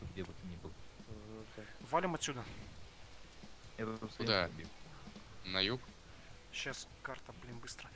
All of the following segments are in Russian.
где бы ты ни был. Валим отсюда. Я тут Куда? убил. На юг? Сейчас карта, блин, быстро.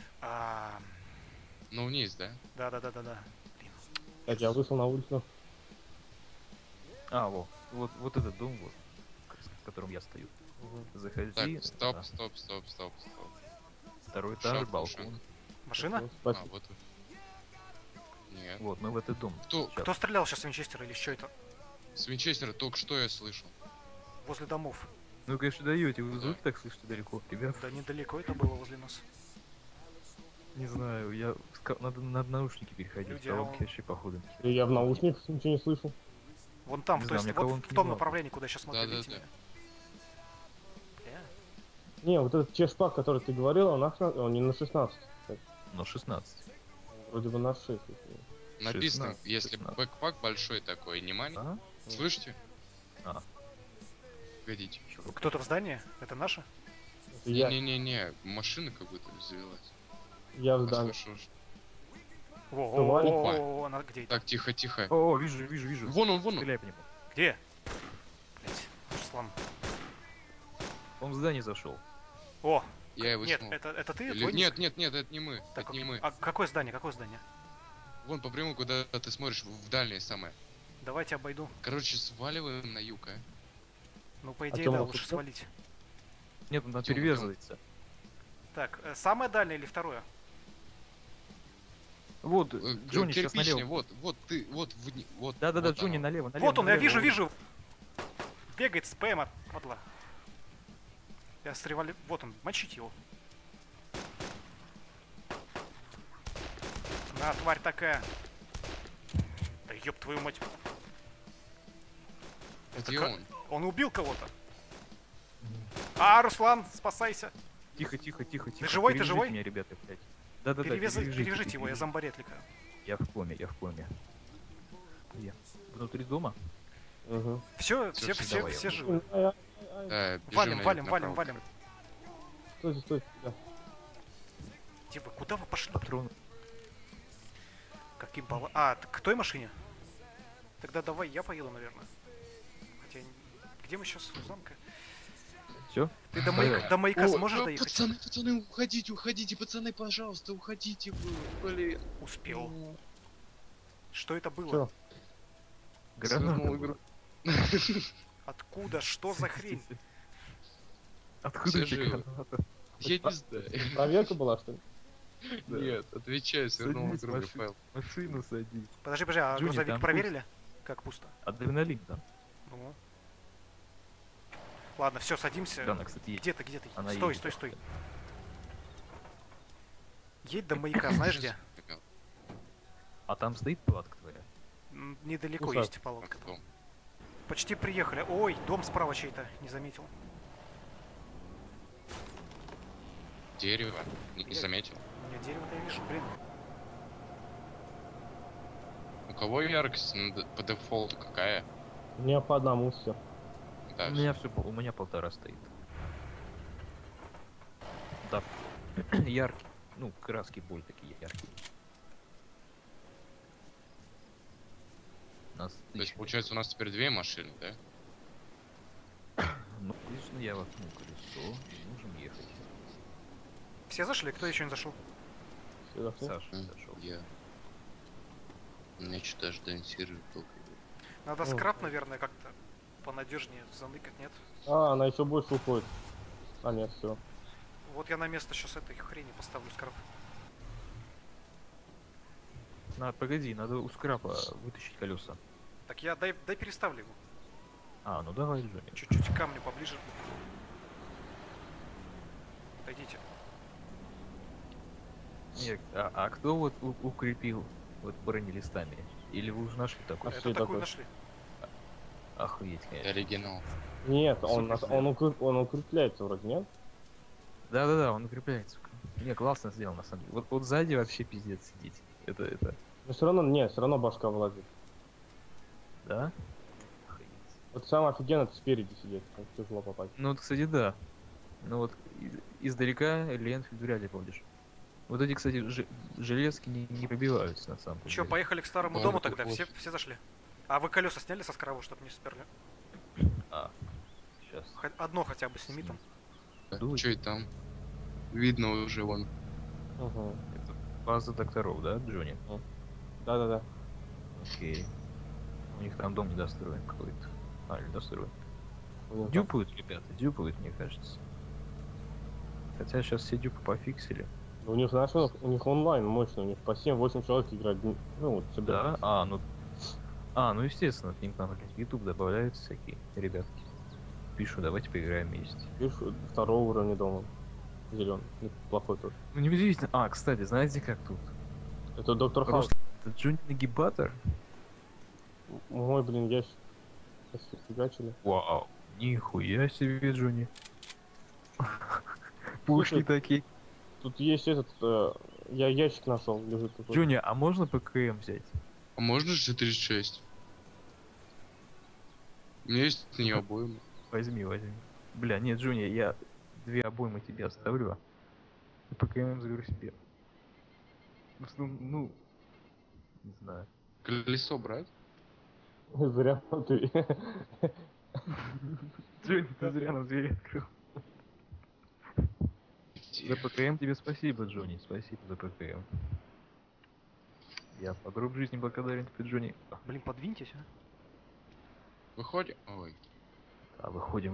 Ну, вниз, да? Да. Блин. Так, я вышел на улицу. А, вот этот дом, вот, в котором я стою. Заходи. Так, стоп, да. стоп. Второй этаж, Шаг, балкон. шаг. Машина? А, Спасибо. вот. Нет. Вот, мы в этот дом. Кто? Щас. Кто стрелял сейчас с Винчестера или что это? С Винчестера только что я слышал. Возле домов. Ну, конечно, даете, вы Да. звук так слышите далеко. Ребят, Да недалеко это было возле нас. не знаю, надо наушники переходить. Люди, Колонки а он- вообще походу. И я в наушниках ничего не слышу. Вон там, Не то знаю, есть мне вот колонки в не том надо. направлении, куда сейчас смотрю, Да-да-да. видите меня? Бля. Не, вот этот чешпак, который ты говорил, он не на 16. Но 16. Вроде бы на 6. Написано, 16, если 16. бэкпак большой такой, не маленький. А? Слышите? А. Погодите. Кто-то в здании? Это наше? Я Не-не-не, машина как будто завелась. в здании. Послушай. Во, она где это? Так, тихо. О, вижу. Вон он. Стреляй по нему. Где? Блять, Руслан. Он в здание зашел. О, Я его нет, смог. это ты? Или- Твой ник? Нет, это не мы. Так, это не мы. а какое здание? Вон по прямому, куда ты смотришь, в дальнее самое. Давайте обойду. Короче, сваливаем на юг, а? Ну, по идее, чё, да, мы лучше тут- свалить. Нет, он там Идём, перевязывается. Так, самое дальнее или второе? Вот, Джонни сейчас Кирпичный, налево. вот ты, вот, вот. Да, вот Джонни оно. налево. Вот он, я налево. вижу. Бегает с ПМ, падла. Я с револьвером. Вот он, мочить его. На, тварь такая. Да ёб твою мать. Где ка- он? Он убил кого-то. Руслан, спасайся. Тихо. Ты живой, ты Перевяжите живой? меня, ребята, блядь. Да, Перевяжите его, я зомбарет ликаю. Я в коме. Я внутри дома? Угу. Все давай, я живы. Да, бежим на юг направо. Валим. Стой. Да. Где вы? Куда вы пошли? Патрон. Каким бала... к той машине? Тогда давай я поеду, наверное. Хотя... Где мы сейчас? У замка? Все? Ты до маяка сможешь доехать? Пацаны, уходите, пацаны, пожалуйста, уходите, блин. Успел. Что это было? Чё? Граната Свернул была. игру. Откуда? Что за хрень? Откуда Все эти живы. гранаты? Я не знаю. Проверка была, что ли? Нет, отвечаю, свернул Садись, игру, Рафаэл. Машину садись. Подожди, а Джонни, грузовик там проверили? Как пусто? Адреналин там. Ну. Ладно, все, садимся. Да, она, кстати, есть. Где ты? Она Стой. едет. Едь до маяка, знаешь где? А там стоит палатка твоя? Недалеко Слушай, есть палатка. Потом. Почти приехали. Ой, дом справа чей-то, не заметил. Дерево. Не заметил. У меня дерево-то я вижу, блин. У кого яркость по дефолту какая? У меня по одному все. Да, У меня у меня 1,5 стоит. Да. Яркий. Ну, краски более такие яркие. Нас То есть, получается, у нас теперь 2 машины, да? Ну, конечно, я воткнул колесо, и можем ехать. Все зашли? Кто еще не зашел? Саша зашел. Я. Меня что-то аж дансирует только. Надо О. скраб, наверное, как-то понадежнее заныкать, нет? Она еще больше уходит. Нет, все. Вот я на место сейчас этой хрени поставлю скраб. Погоди, надо у скрапа вытащить колеса. Так я дай переставлю его. Ну давай, Джонни. Чуть-чуть к камню поближе. Отойдите. Нет, а кто вот укрепил вот бронелистами? Или вы уже нашли такой? Нашли. Это такую такой. нашли. Охуеть, конечно. Оригинал. Нет, Супер, он укрепляется вроде, нет? Да, он укрепляется. Не, классно сделал на самом деле. Вот сзади вообще пиздец сидеть. Это. Но все равно башка влазит. Да? Охуеть. Вот самое офигенно это спереди сидеть, как тяжело попасть. Ну вот, кстати, да. Ну вот издалека Ленфильд вряд ли будешь. Вот эти, кстати, железки не пробиваются на самом деле. Че, поехали к старому Он- дому тогда? он- Все зашли? А вы колеса сняли со скраба, чтобы не сперли? Сейчас. Одно хотя бы сними там. Дуй. Че это там? Видно уже вон. Угу. Это база докторов, да, Джонни? Да-да-да. Окей. У них там дом недостроен какой-то. Или достроен. У них там- Дюпают, ребята, дюпают, мне кажется. Хотя сейчас все дюпы пофиксили. У них, знаешь, у них онлайн мощный, у них по 7-8 человек играть, ну, вот Да? собираются. Ну естественно, к ним там в YouTube добавляются всякие ребятки. Пишу, давайте поиграем вместе. Видишь, второго уровня дома. Зеленый. Плохой тоже. Ну неудивительно. Кстати, знаете как тут? Это доктор Хаус. Просто это Джонни Нагибатор. Мой, блин, ящик. Фигачили. Вау. Нихуя себе, Джонни. Пушки такие. Тут есть этот, я ящик нашел, лежит тут. Джонни, а можно ПКМ взять? А можно же 36? У меня есть на нее обоим. Возьми. Бля, нет, Джонни, я 2 обоймы тебе оставлю. И ПКМ заберу себе. Ну, не знаю. Колесо брать? Зря ты. Джонни, ты зря нам дверь открыл. За ПКМ тебе спасибо, Джонни. Спасибо за ПКМ. Я по гроб жизни благодарен тебе, Джонни. Блин, подвиньтесь, а. Выходим? Ой. Выходим.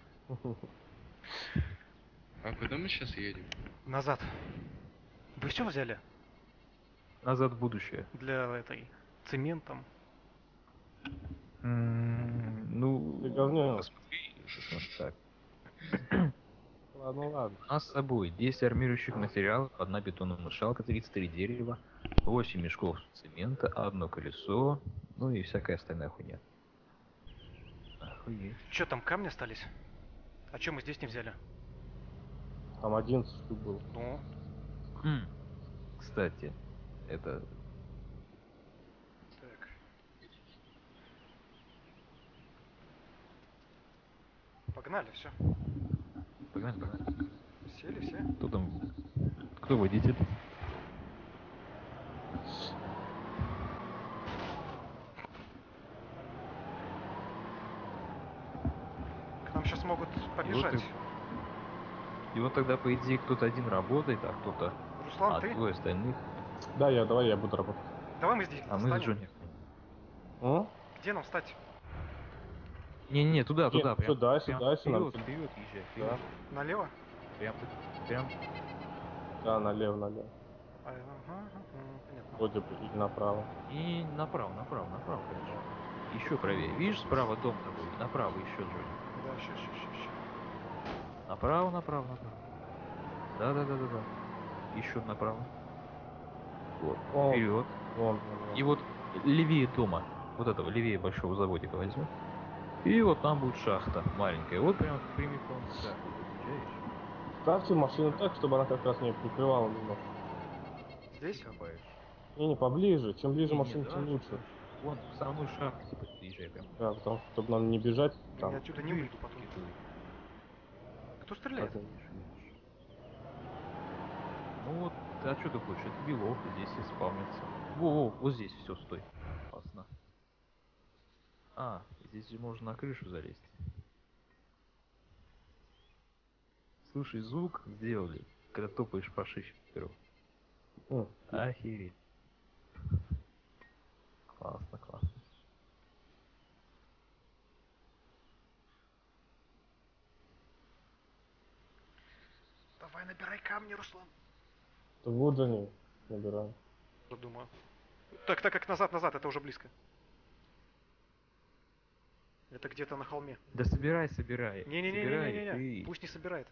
А куда мы сейчас едем? Назад. Вы все взяли? Назад в будущее. Для этой... Цементом. Ну... Ты говнёнок. Посмотри, так. Ладно. У нас с собой 10 армирующих материалов, 1 бетономешалка, 33 дерева, 8 мешков цемента, 1 колесо, ну и всякая остальная хуйня. Охуеть. Че там, камни остались? А че мы здесь не взяли? Там 11 штук было. Ну, Кстати, это... так. Погнали, все. Погнали. Сели все? Кто там? Кто водитель? К нам сейчас могут побежать. И вот тогда, по идее, кто-то один работает, а кто-то... Руслан, ты? двое остальных. Да, давай я буду работать. Давай мы здесь А мы с встанем. Джонни. Где нам встать? Не, туда, Нет, прям. сюда, прям сюда, нам вперед езжай, Да, вперед. Налево? Прям. да, налево. Ага, понятно. Вроде бы, или направо. И направо, конечно. Еще правее. Видишь, справа дом такой. Направо еще, Джонни. Да, ща. Направо. Да. Еще направо. Вот. О, Вперед. вон. И вот левее дома. Вот этого, левее большого заводика возьму. И вот там будет шахта маленькая. Вот прям прямиком в шахту. Замечаешь? Ставьте машину так, чтобы она как раз не прикрывала немного. Здесь? Копаешь. Не, поближе. Чем ближе Не, машина, да, тем лучше. Вон, в самую шахту, типа, езжай прям. Да, потому что, чтобы нам не бежать Я там. отсюда не выйду потом. Кто стреляет? Видишь. Ну вот, а что ты хочешь? Это белок, здесь и спавнится. Во, вот здесь все, стой. Опасно. Здесь же можно на крышу залезть. Слушай, звук сделали, когда топаешь по шиферу. Охереть. Классно. Давай, набирай камни, Руслан. То вот же не набираем. Думаю. Так, как назад, это уже близко. Это где-то на холме. Да собирай. Не-не-не-не-не-не. Собирай, Пусть не собирает.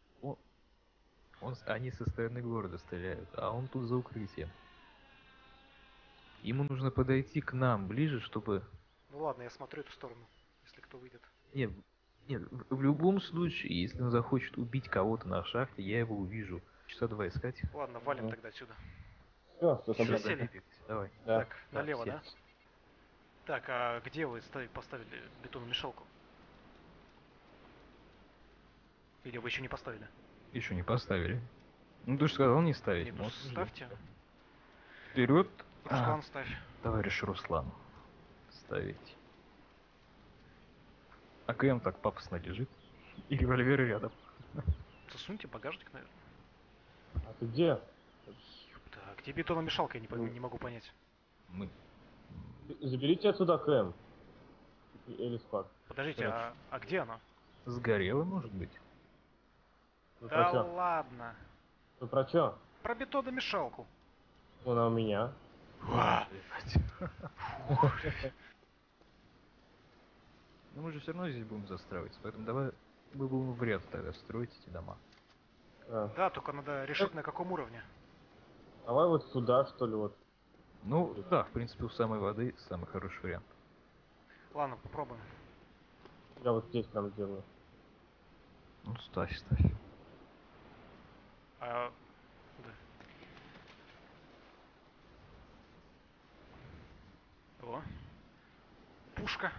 Они со стороны города стреляют, а он тут за укрытием. Ему нужно подойти к нам ближе, чтобы... Ну ладно, я смотрю эту сторону, если кто выйдет. Нет, в любом случае, если он захочет убить кого-то на шахте, я его увижу. Часа 2 искать. Ладно, валим тогда отсюда. Все, Всё, собрали. сели. Давай. Да. Так, налево, все. да? Так, а где вы поставили бетономешалку? Или вы еще не поставили? Еще не поставили. Ну ты же сказал не ставить. Нет, Вот, ставьте. Вперед. Руслан, ставь. Товарищ Руслан. оставить. АКМ так пафосно лежит. И револьверы рядом. Засуньте багажник, наверное. А ты где? Так, где бетономешалка, я не могу понять. Мы... Заберите отсюда КМ. Или спад. Подождите, Хорошо. а где она? Сгорело, может быть? Вы Да про чё? ладно. Вы про чё? Про бетономешалку. Она у меня. Но мы же все равно здесь будем застраиваться, поэтому давай мы будем в ряд тогда строить эти дома. А. Да, только надо решить на каком уровне. Давай вот сюда, что ли, вот. Ну, да, в принципе, у самой воды самый хороший вариант. Ладно, попробуем. Я вот здесь прям сделаю. Ну, ставь, ставь. А, да. О. Пушка.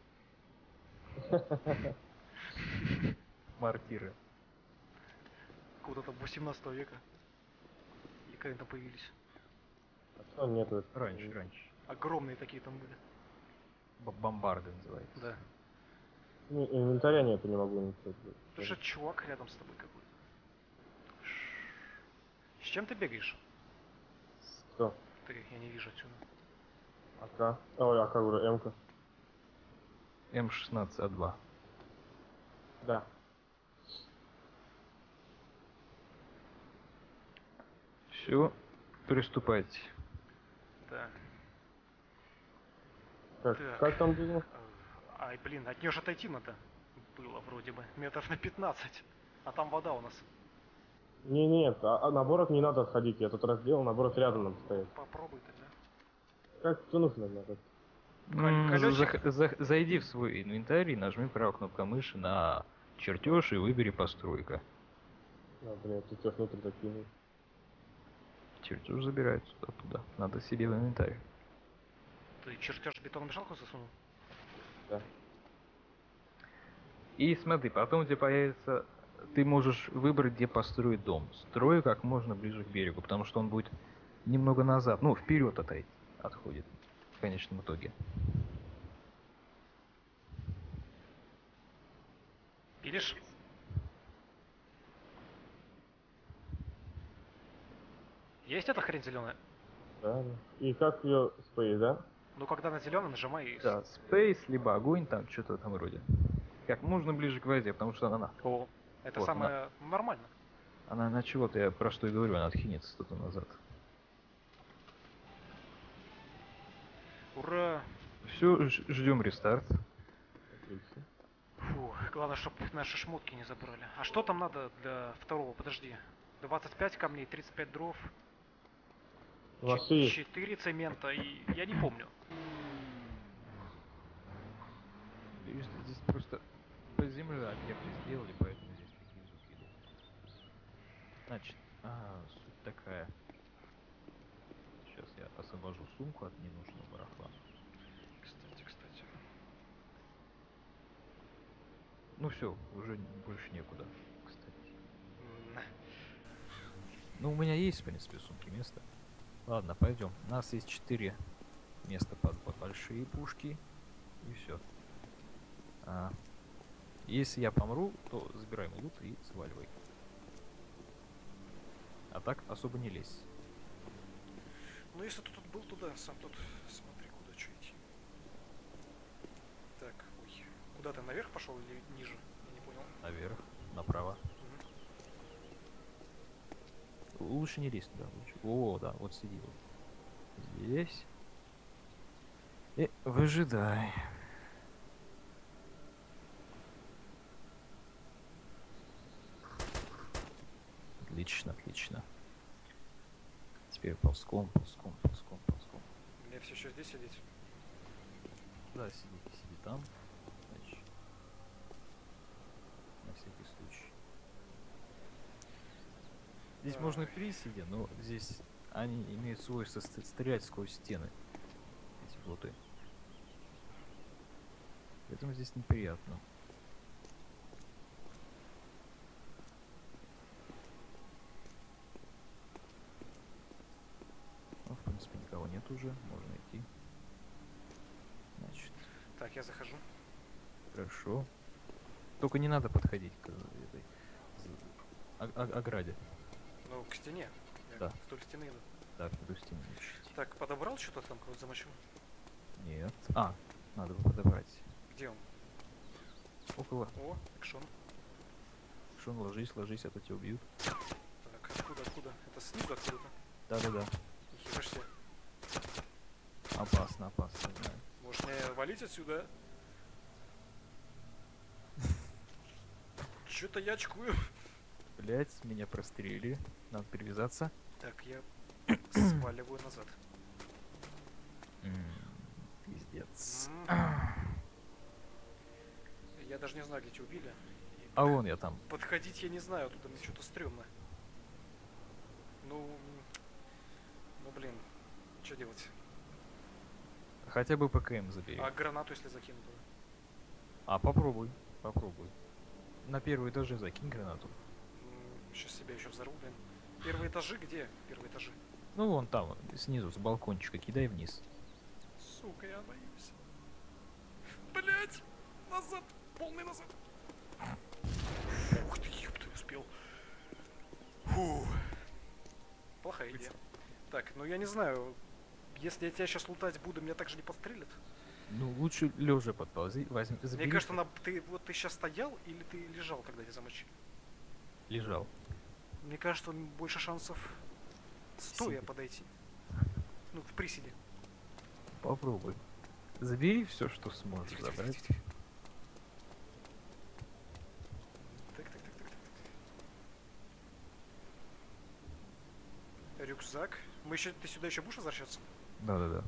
Мортиры. Какого-то там 18 века. И когда там появились. А что нету? Раньше. Огромные такие там были. Бомбарды называется. Да. Ну, инвентаря нету, не могу ничего сделать. Тут же чувак рядом с тобой какой-то. С чем ты бегаешь? Что? Я не вижу отсюда. АК. Ой, АК уже, М-ка. М16А2. Да. Все, приступайте. Да. Так, Так. как там было? Ай, блин, от нее же отойти надо. Было вроде бы. Метров на 15. А там вода у нас. Нет, наоборот не надо отходить. Я тут разделал, наоборот рядом надо стоять. Попробуй тогда. Как что нужно надо? Колесик? Зайди в свой инвентарь и нажми правой кнопкой мыши на чертеж и выбери постройка. А, блин, ты что внутрь закинул? Чертеж забирается туда. Надо себе в инвентарь. Ты чертеж бетономешалку засунул? Да. И смотри, потом у тебя появится... Ты можешь выбрать, где построить дом. Строй как можно ближе к берегу, потому что он будет немного назад, ну, вперед отходит в конечном итоге. Видишь? Есть эта хрень зеленая? Да. И как ее спей, да? Ну, когда на зеленый нажимай и... Да, Space, либо огонь, там что-то в этом роде. Как можно ближе к воде, потому что она... О, это Вот самое нормально. Она на чего-то, я про что и говорю, она отхинется что-то назад. Ура! Все, ждем рестарт. Отлично. Фу, главное, чтобы наши шмотки не забрали. А что там надо для второго? Подожди. 25 камней, 35 дров, У вас все есть? 4 цемента и... Я не помню. Видишь, здесь просто по земле объекты сделали, поэтому здесь такие звуки идут. Значит, суть такая. Сейчас я освобожу сумку от ненужного барахла. Кстати. Ну все, уже больше некуда, кстати. М, Ну, у меня есть, в принципе, в сумке место. Ладно, пойдем. У нас есть 4 места под большие пушки. И все. Если я помру, то забираем лут и сваливай. А так особо не лезь. Ну, если ты тут был, туда, сам тут смотри, куда что идти. Так, ой. Куда ты, наверх пошел или ниже? Я не понял. Наверх, направо. Лучше не лезь туда. Лучше. О, да, вот сиди вот. Здесь. И выжидай. Отлично. Теперь ползком. Мне все еще здесь сидеть? Да, сиди там. Значит, на всякий случай. Здесь можно и 3 сидя, но здесь они имеют свойство стрелять сквозь стены. Эти плоты. Поэтому здесь неприятно. Ну, в принципе, никого нет уже. Можно идти. Значит. захожу. Хорошо. Только не надо подходить к этой ограде. Ну, к стене. Я Да. вдоль стены иду. Да, вдоль стены ищите. Так, подобрал что-то там, кого-то замочил? Нет. А, надо бы подобрать. Где он? Около. О, экшон. Шон, ложись, а то тебя убьют. Так, откуда? Это снизу откуда-то? Да-да-да. Нихера себе. Опасно, знаю. Может мне валить отсюда? Что-то я очкую. Блять, меня прострелили. Надо перевязаться. Так, я сваливаю назад. Пиздец. Я даже не знаю, где тебя убили. А вон я там. Подходить я не знаю, туда мне что-то стрёмно. Ну, блин, что делать? Хотя бы ПКМ забери. А гранату если закину туда? А, попробуй. На первый этаже закинь гранату. Сейчас себя еще взорву, блин. Первые этажи где? Первые этажи. Ну, вон там, снизу, с балкончика, кидай вниз. Сука, я боюсь. Блять! Назад! Полный назад! Ух ты, ёпта, успел. Фу. Плохая идея. Так, ну я не знаю. Если я тебя сейчас лутать буду, меня так же не подстрелят? Ну, лучше лежа подползи, возьми, забери. Мне кажется, ты сейчас стоял или ты лежал, когда тебя замочили? Лежал. Мне кажется, больше шансов стоя Сидя. подойти. Ну, в приседе. Попробуй. Забери все, что сможешь Тихо, тихо, забрать. тихо, тихо. Так. Рюкзак. Ты сюда еще будешь возвращаться? Да.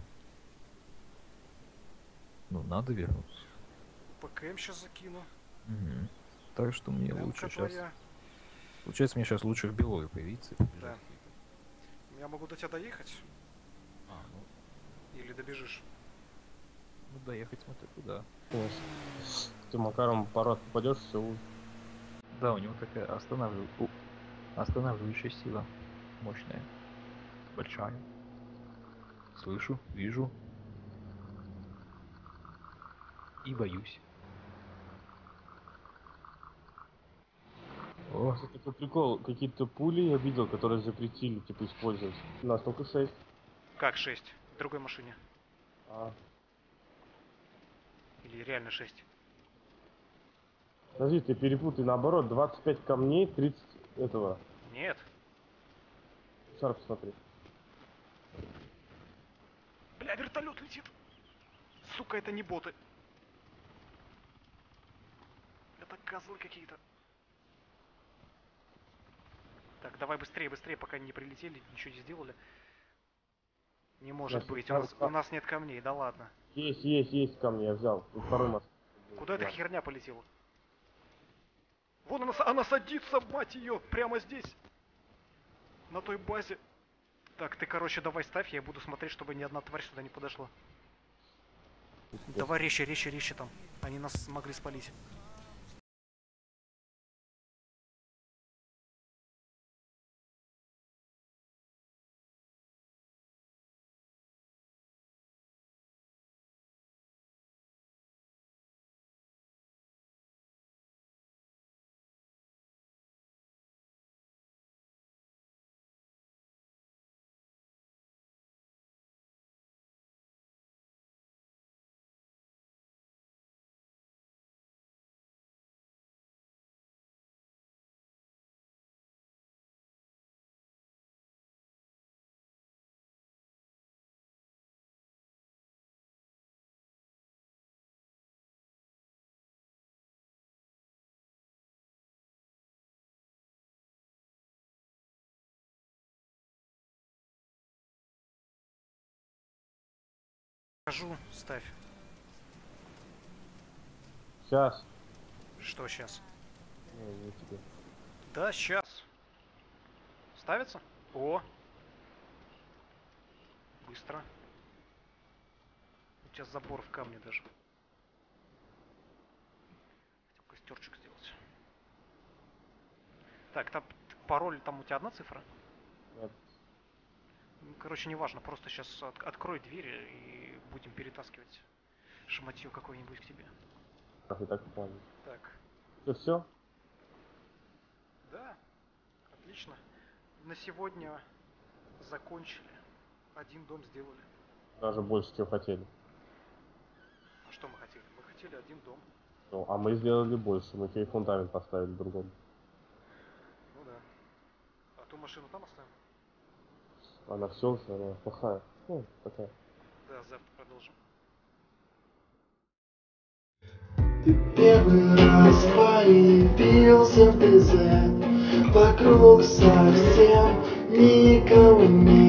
Ну, надо вернуться. ПКМ сейчас закину. Мгм. Так что мне Эмка лучше сейчас. твоя. Получается, мне сейчас лучше в Белое появиться. и побежать. Да. Я могу до тебя доехать? А, ну, Или добежишь? доехать смотри куда. Конечно. Ты Макаром пару раз попадешь, все. Да, у него такая останавливающая сила. Мощная. Большая. Слышу, вижу. И боюсь. О, Это такой прикол, какие-то пули я видел, которые запретили, типа, использовать. У нас только 6. Как 6? В другой машине. А, Или реально 6? подожди, ты перепутай, наоборот, 25 камней, 30 этого. Нет. Шар, посмотри. Бля, вертолет летит. Сука, это не боты. Это козлы какие-то. Так, давай быстрее, пока они не прилетели, ничего не сделали. Не может Значит, быть, надо у нас нет камней, да ладно. Есть камни, я взял. Тут второй мост. Куда эта Да. херня полетела? Вон она садится, мать ее, прямо здесь. На той базе. Так, ты, короче, давай ставь, я буду смотреть, чтобы ни одна тварь сюда не подошла. Давай резче там. Они нас могли спалить. Скажу, ставь. Сейчас. Что сейчас? Не тебе. Да, сейчас. Ставится? О! Быстро. Сейчас забор в камне даже. Хотел костерчик сделать. Так, там пароль, там у тебя одна цифра? Нет. Ну, короче, неважно, просто сейчас открой дверь и будем перетаскивать. шматье какое-нибудь к тебе. Как и так понял. Так, Все? да, отлично. На сегодня закончили. Один дом сделали. Даже больше, чем хотели. А что мы хотели? Мы хотели один дом. Ну, а мы сделали больше, мы тебе фундамент поставили другом. Ну да. А ту машину там оставим? Она все уже, она плохая. Ну, такая. Да, завтра продолжим. Ты первый раз появился в ТЗ. Вокруг совсем никого нет.